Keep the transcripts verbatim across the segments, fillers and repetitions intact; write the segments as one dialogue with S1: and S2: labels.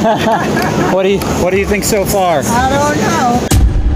S1: What do you What do you think so far?
S2: I don't know.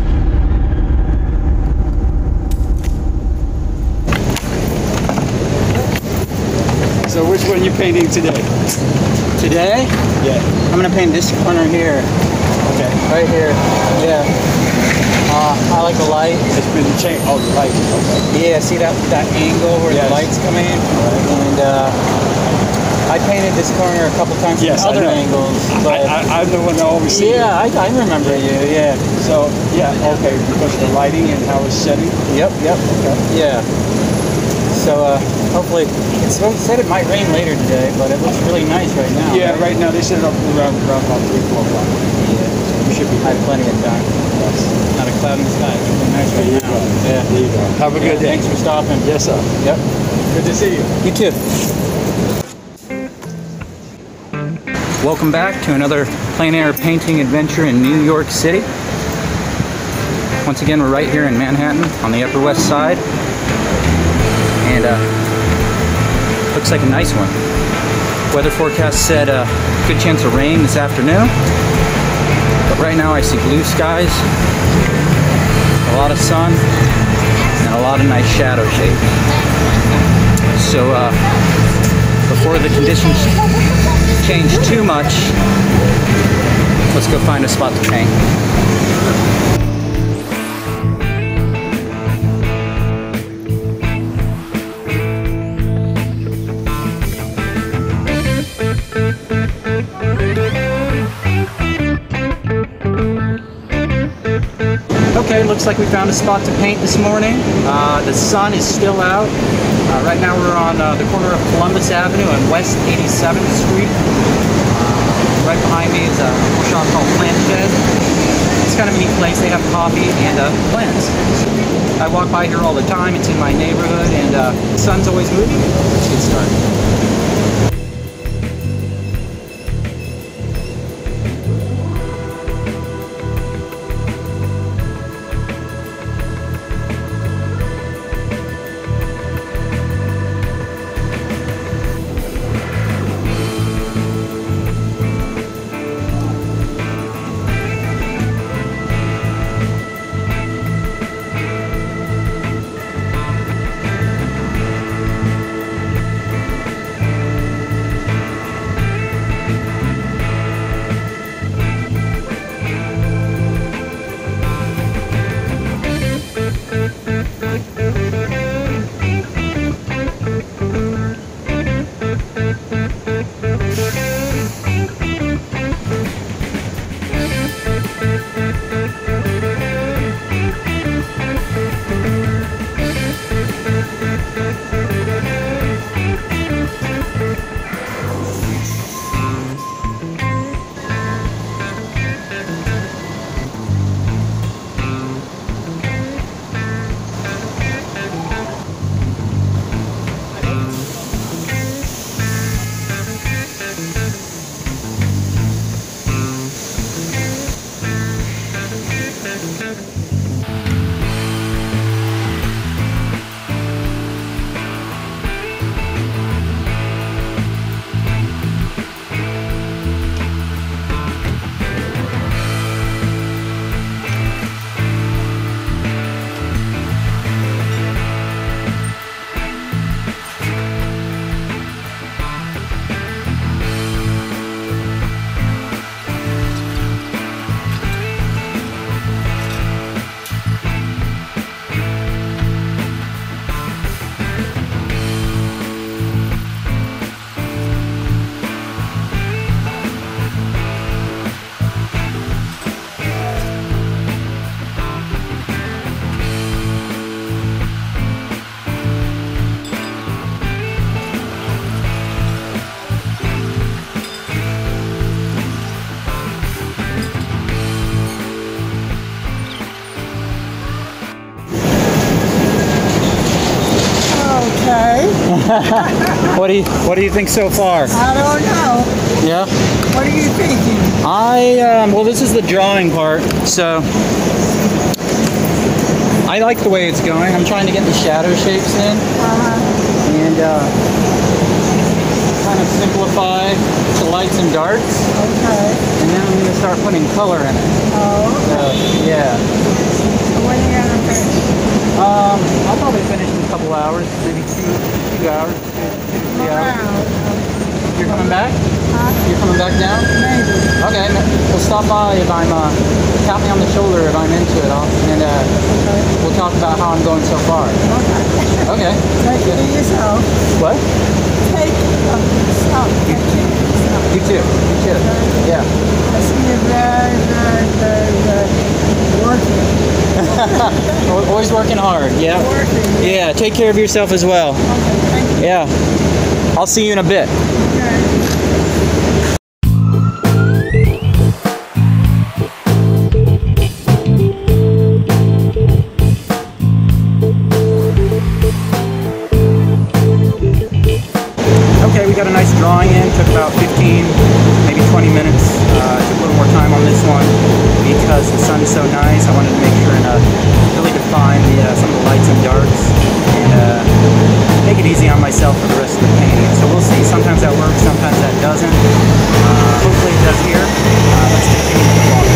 S3: So which one are you painting today?
S1: Today?
S3: Yeah.
S1: I'm gonna paint this corner here.
S3: Okay.
S1: Right here. Yeah. Uh, I like the light.
S3: It's been changed. Oh, the light. Okay.
S1: Yeah, see that that angle where
S3: Yes.
S1: the lights come in? Right. And uh, I painted this corner a couple times
S3: Yes,
S1: from
S3: I
S1: other
S3: know.
S1: angles.
S3: I,
S1: But
S3: I, I'm the one that always sees
S1: yeah, I, I remember you, yeah.
S3: So, yeah, okay, because of the lighting and how it's setting?
S1: Yep, yep.
S3: Okay.
S1: Yeah. So uh, hopefully, it's it said it might rain later today, but it looks really nice right now.
S3: Yeah,
S1: right?
S3: right now they set it up around, around about three, four o'clock.
S1: Yeah.
S3: So we should be
S1: I have plenty of time.
S3: Yes.
S1: Not a cloud in the sky. It's really nice right now. Yeah.
S3: There you go. Have a good
S1: Yeah,
S3: day.
S1: Thanks for stopping.
S3: Yes, sir.
S1: Yep.
S3: Good to see you.
S1: You too. Welcome back to another plein air painting adventure in New York City. Once again, we're right here in Manhattan on the Upper West Side. And uh, looks like a nice one. Weather forecast said a uh, good chance of rain this afternoon. But right now I see blue skies, a lot of sun, and a lot of nice shadow shapes. So uh, before the conditions change too much, let's go find a spot to paint. Okay, looks like we found a spot to paint this morning. Uh, the sun is still out. Uh, right now we're on uh, the corner of Columbus Avenue and West eighty-seventh Street. Uh, right behind me is a shop called Plant Shed. It's kind of a neat place. They have coffee and uh, plants. I walk by here all the time. It's in my neighborhood, and uh, the sun's always moving. Let's get started. What do you What do you think so far?
S2: I don't know.
S1: Yeah.
S2: What are you thinking?
S1: I um, well, this is the drawing part, so I like the way it's going. I'm trying to get the shadow shapes in,
S2: Uh-huh.
S1: and uh, kind of simplify the lights and darks.
S2: Okay.
S1: And start putting color in it.
S2: Oh,
S1: So, yeah.
S2: so when are you gonna finish?
S1: Um, I'll probably finish in a couple hours, maybe two, two hours, two, two to three hours.
S2: Around.
S1: You're coming back?
S2: Huh?
S1: You're coming back down?
S2: Maybe.
S1: Okay, we'll stop by if I'm, uh, tap me on the shoulder if I'm into it, I'll, and uh, we'll talk about how I'm going so far.
S2: Okay.
S1: Okay.
S2: Take care of yourself.
S1: What?
S2: Take care of yourself. Take care of yourself.
S1: You too. You too. Yeah.
S2: I see you very, very, very, very working.
S1: Always working hard. Yeah.
S2: Working.
S1: Yeah. Take care of yourself as well.
S2: Okay, thank you.
S1: Yeah. I'll see you in a bit.
S2: Okay.
S1: Okay, we got a nice drawing in. Took about fifteen, maybe twenty minutes. Uh, took a little more time on this one because the sun's so nice. I wanted to make sure and uh, really define the, uh, some of the lights and darks and uh, make it easy on myself for the rest of the painting. So we'll see. Sometimes that works, sometimes that doesn't. Uh, hopefully it does here. Uh, let's continue the vlog.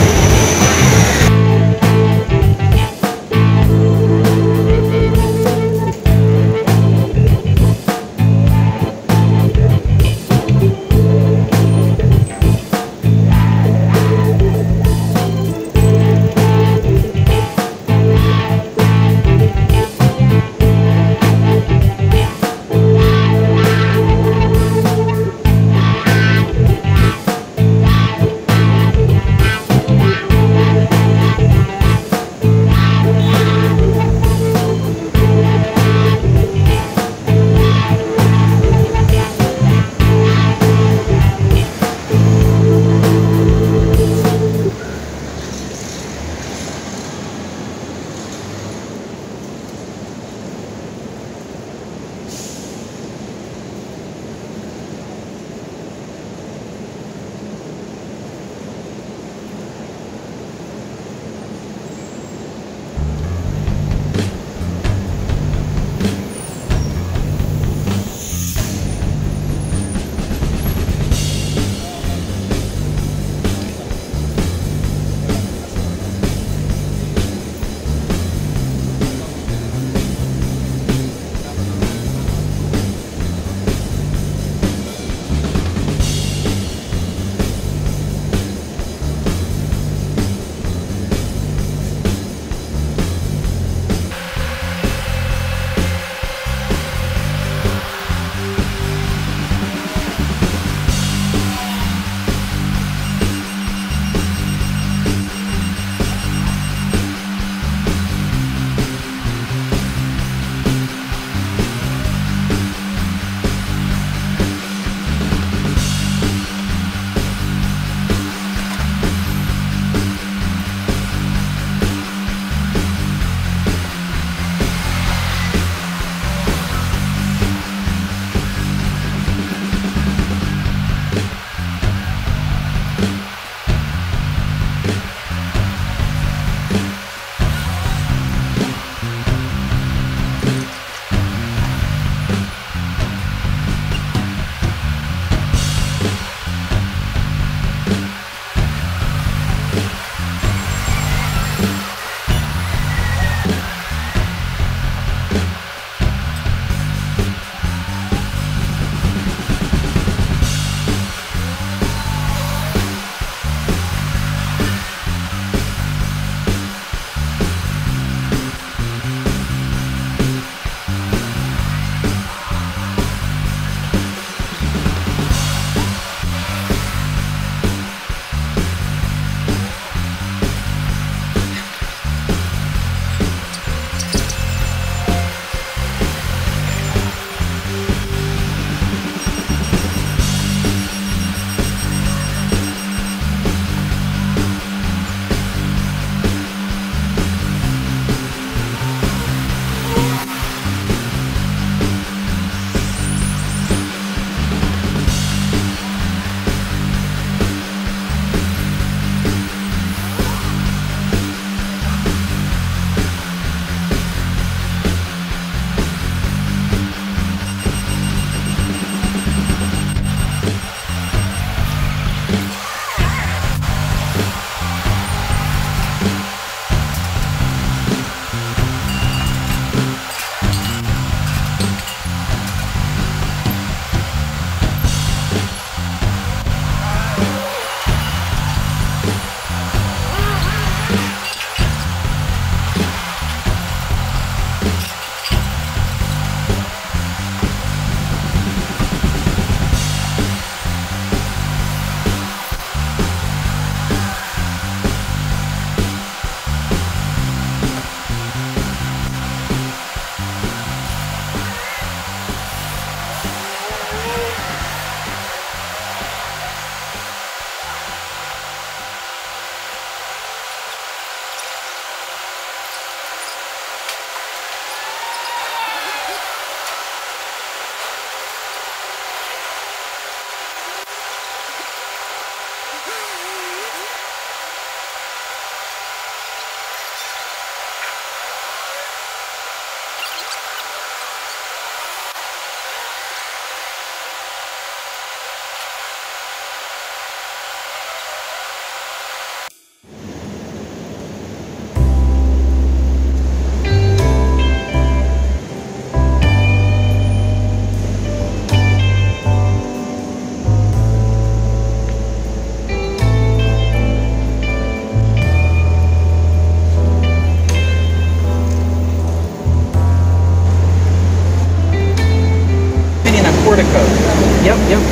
S1: Yep, yep.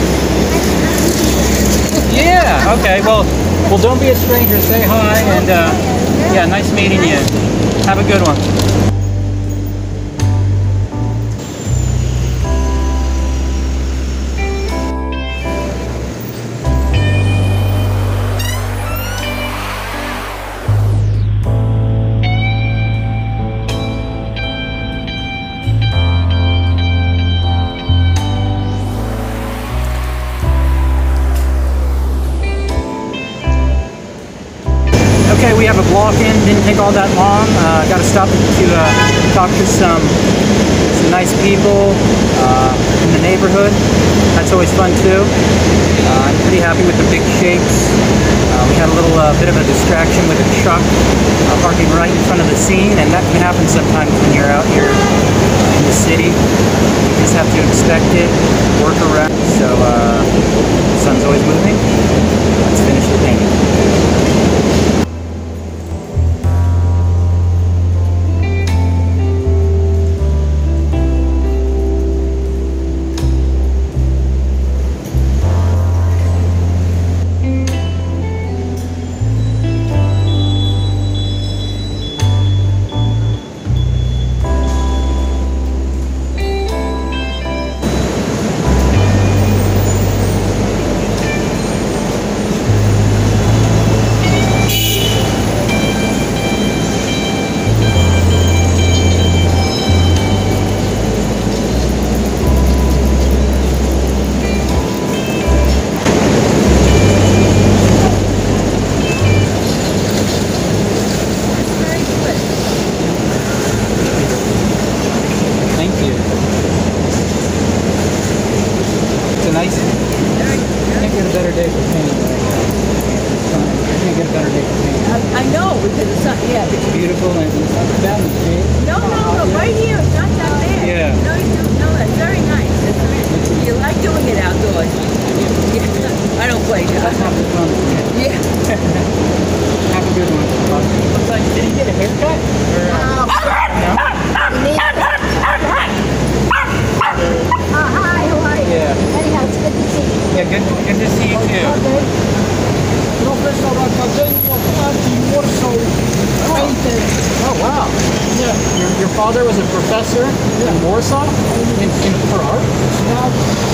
S1: Yeah, okay, well, well, don't be a stranger. Say hi, and uh, yeah, nice meeting you. Have a good one. Okay, we have a block in, didn't take all that long. Uh, got to stop to uh, talk to some some nice people uh, in the neighborhood. That's always fun too. Uh, I'm pretty happy with the big shapes. Uh, we had a little uh, bit of a distraction with a truck uh, parking right in front of the scene, and that can happen sometimes when you're out here uh, in the city. You just have to expect it, work around. So uh, the sun's always moving. Let's finish the painting. Nice. I can't get a better day for painting. I can't get a better day for painting.
S4: I, I know, because it's not, yeah.
S1: It's beautiful and it's not bad in the shade.
S4: No, no, no, right here, it's not that bad.
S1: Yeah.
S4: No, you do, no, that's very nice. That's very, you like doing it outdoors. Yeah. I don't play
S1: That's
S4: God.
S1: not the fun.
S4: Yeah.
S1: Have a good one. Looks like, did he get a haircut? Or, uh, no?
S2: Uh, hi, how are you?
S1: Yeah.
S2: Anyhow, it's good to see you.
S1: Yeah, good, good to see you too.
S2: Professor Academy of Anti-Warsaw painting.
S1: Oh, wow.
S2: Yeah.
S1: Your, your father was a professor in Warsaw? In, in, for art?
S2: Now,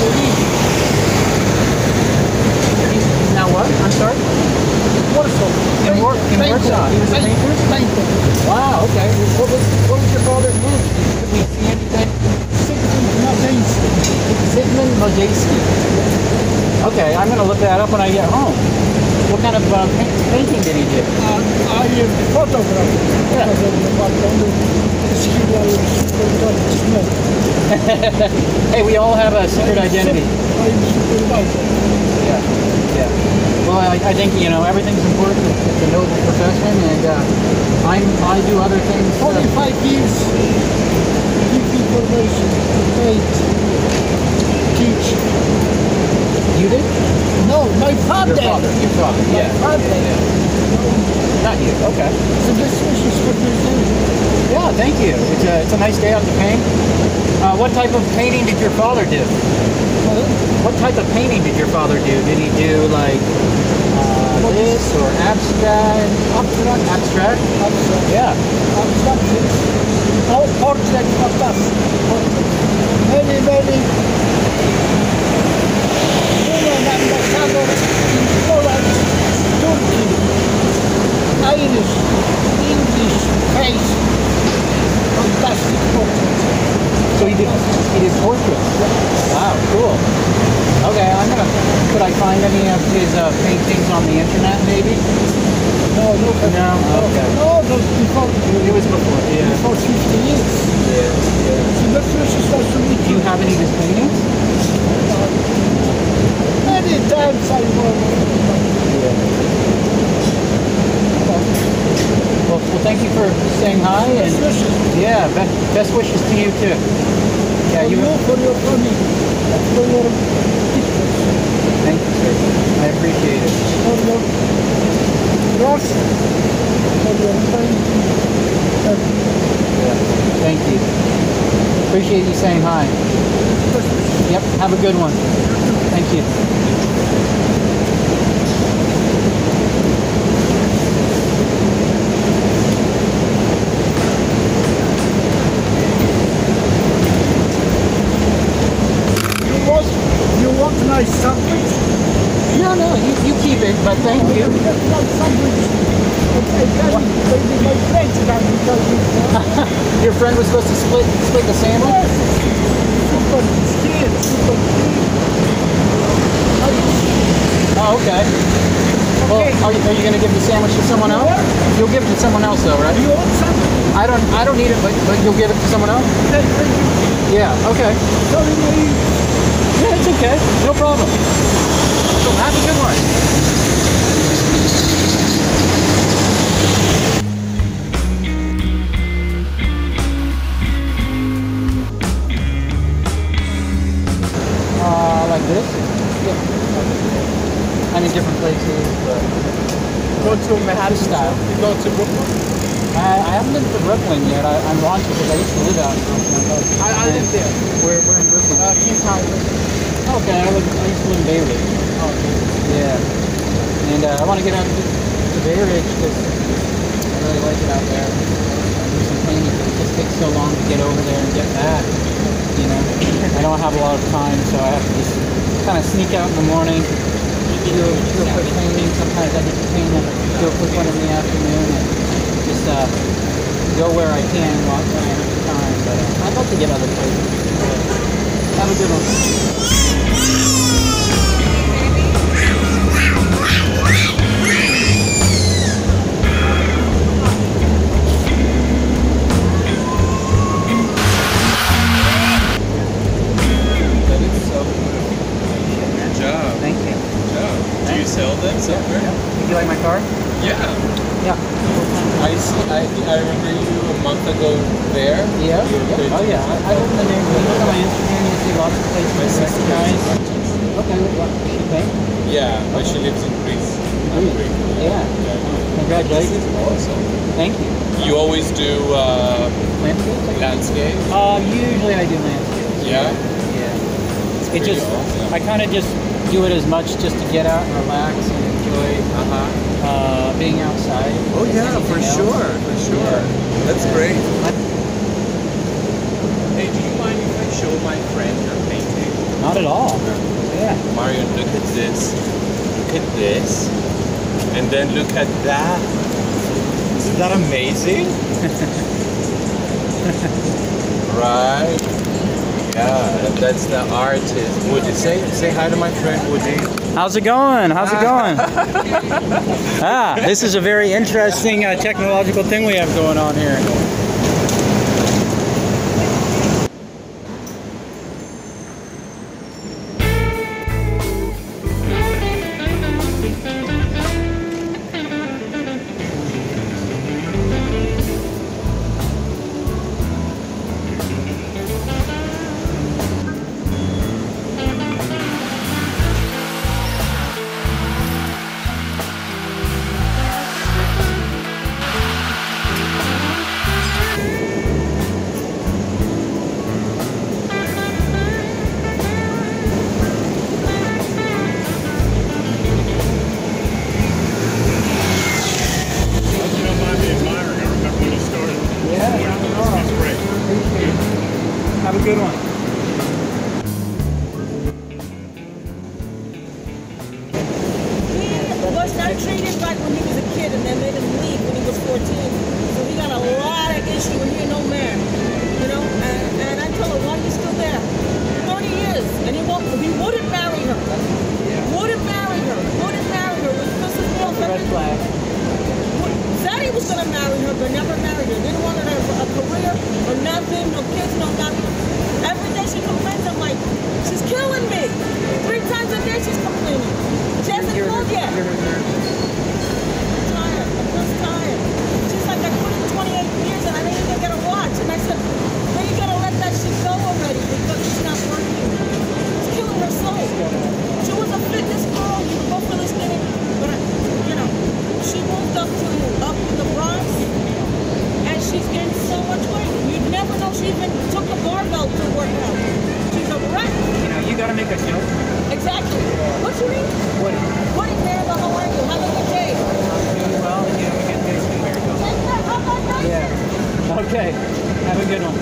S1: He's, he's now what? I'm sorry?
S2: Warsaw.
S1: In, War, in Warsaw. He was a painter?
S2: Painter.
S1: Wow, okay. What was, what was your father's name? Could we see anything? Sigmund Modesky. Okay, I'm going to look that up when I get home. What kind of uh, paint, painting did he do?
S2: Uh, I am a photographer.
S1: Yeah. Hey, we all have a secret identity.
S2: I'm supervisor.
S1: Yeah, yeah. Well, I, I think, you know, everything's important. It's a noble profession, and uh, I'm, I do other things. Uh,
S2: forty-five years. Give information, paint, teach.
S1: you did?
S2: No, my father.
S1: Your father. Your father,
S2: My
S1: yeah.
S2: father.
S1: Yeah. Not you, okay.
S2: So this wishes for your day.
S1: Yeah, thank you. It's a, it's a nice day out to paint. Uh, what type of painting did your father do?
S2: Uh,
S1: What type of painting did your father do? Did he do like uh, this or abstract?
S2: Abstract.
S1: Abstract?
S2: Abstract.
S1: Yeah.
S2: Abstract. Oh, portrait of us. Very, very. Woman ambassador in Poland, Turkey, Irish, English, face. Fantastic portrait.
S1: So he did he did portraits. Wow, cool. Okay, I'm gonna. Could I find any of his uh, paintings on the internet, maybe?
S2: No, no,
S1: No. Okay.
S2: no, that's before,
S1: It was before. Yeah.
S2: before fifty years.
S1: Yeah. Yeah.
S2: So the first is to meet
S1: Do you have any of his paintings?
S2: Many times I work.
S1: Well, well, thank you for saying hi, and yeah, best, best wishes to you too. Yeah,
S2: For
S1: you.
S2: you, for your family, and for your pictures,
S1: Thank you, sir. I appreciate it.
S2: for your trust, for your painting.
S1: Yeah. Thank you. Appreciate you saying hi. Yep. Have Have a good one. Thank you.
S2: You want, you want my sandwich?
S1: No, no, you, you keep it, but thank you.
S2: You want sandwich? Okay, then maybe my friends can tell you.
S1: Your friend was supposed to split split the sandwich?
S2: Yes, super skin, super skin.
S1: Oh, okay. Well,
S2: Okay.
S1: are you, are you going to give the sandwich to someone else? You'll give it to someone else, though, right?
S2: You want something?
S1: I don't I don't need it, but but you'll give it to someone else?
S2: Then thank you.
S1: Yeah. Okay.
S2: Sorry, me.
S1: Yeah, it's okay. No problem. So have a good one. Uh, like this? Yeah. I mean, different places, but
S3: Go to Manhattan
S1: style.
S3: You go to Brooklyn?
S1: I, I haven't been to Brooklyn yet. I, I'm wanting because I used to live out in Brooklyn. But
S3: I, I live there.
S1: Where, where in Brooklyn?
S3: Uh, King Tower.
S1: Okay, I, live, I used to live in Bay Ridge.
S3: Oh,
S1: Yeah. And uh, I want to get out to, to Bay Ridge because I really like it out there. Do some painting, but it just takes so long to get over there and get back. You know, I don't have a lot of time, so I have to just kind of sneak out in the morning, do a, do a quick painting. Sometimes I get to paint and do a quick one in the afternoon, and just uh, go where I can while when I have the time. But uh, I'd love to get other places. So, have a good one. Thank you.
S5: Do you sell them somewhere?
S1: Did you like my car?
S5: Yeah.
S1: Yeah.
S5: I see. I, I remember you a month ago there.
S1: Yeah.
S5: You were
S1: Oh yeah. I, I live in the neighborhood. Look at my Instagram. You see lots of places.
S5: My
S1: I
S5: sister
S1: recognize.
S5: is
S1: Okay. What? She pay?
S5: Yeah, but she lives in Greece.
S1: Greece.
S5: Greece.
S1: Yeah. Congratulations.
S5: Awesome.
S1: Thank you.
S5: You always do uh,
S1: Landscape?
S5: landscape?
S1: Uh, usually I do landscape.
S5: Yeah.
S1: Yeah. It
S5: pretty
S1: just,
S5: awesome.
S1: I kind of just do it as much just to get out and relax and enjoy
S5: Uh-huh.
S1: uh, being outside.
S5: Oh
S1: as
S5: yeah, for
S1: anything else.
S5: sure, for sure. That's
S1: Yeah.
S5: great. Hey, do you mind if I show my friend your painting?
S1: Not at all. Yeah.
S5: Mario, look at this. Look at this. And then look at that. Isn't that amazing? Right? Yeah, and that's the artist. Woody, say say hi to my friend Woody.
S1: How's it going? How's it going? Ah, this is a very interesting uh, technological thing we have going on here. Have a good one.
S4: He was not treated right when he was a kid, and they made him leave when he was fourteen. So he got a lot of issue when he no man, you know. And, and I told him, why are you still there? Thirty years, and he won't. He wouldn't marry her. Wouldn't marry her. Wouldn't marry her. Which pisses me off.
S1: Red flag.
S4: Said he was gonna marry her, but never married her. Didn't want her to have a career or nothing, no kids, no nothing. Every day she complains, I'm like, she's killing me. Three times a day she's complaining. She hasn't called yet. I'm tired. I'm just tired. She's like, I put in twenty-eight years and I didn't even get a watch. And I said, well, you gotta let that shit go already because it's not working. It's killing her soul. She was a fitness girl. You go for this thing, but I, you know, she moved up to up in the Bronx, and she's gained so much weight. You'd never know she even took a barbell to work out. She's a wreck.
S1: You know, you gotta make
S4: Exactly. What's your name?
S1: Woody.
S4: Woody Maribel, how are you? Have a good day.
S1: Doing well. You know, we get things from America.
S4: Take care. Have a nice day.
S1: Yeah. Okay. Have a good one.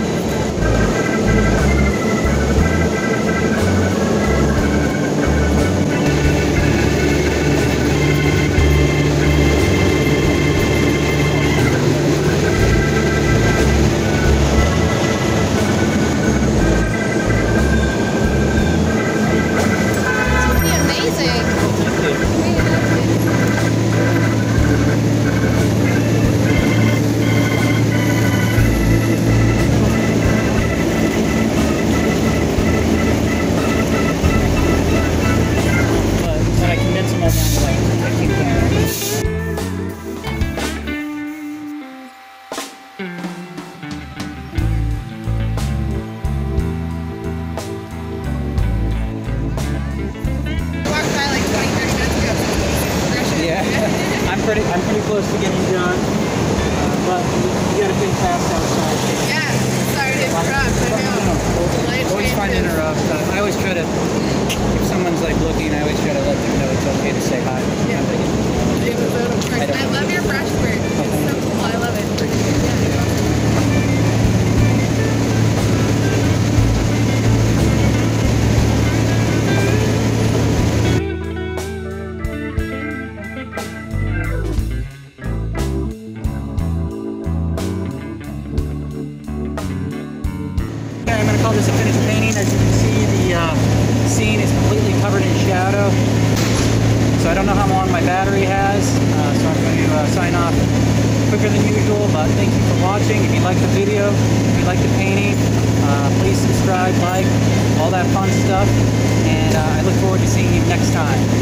S1: I'm pretty, I'm pretty close to getting done, uh, but you gotta pay fast outside.
S6: Yeah, sorry to interrupt. I know. Life
S1: Always fun to
S6: changes.
S1: interrupt. Uh, I always try to, if someone's like looking, I always try to let them know it's okay to say hi.
S6: Yeah.
S1: I,
S6: I love your brush work. It's so cool. I love it. Yeah.
S1: I'm going to call this a finished painting. As you can see, the uh, scene is completely covered in shadow. So I don't know how long my battery has, uh, so I'm going to uh, sign off quicker than usual, but thank you for watching. If you like the video, if you like the painting, uh, please subscribe, like, all that fun stuff, and uh, I look forward to seeing you next time.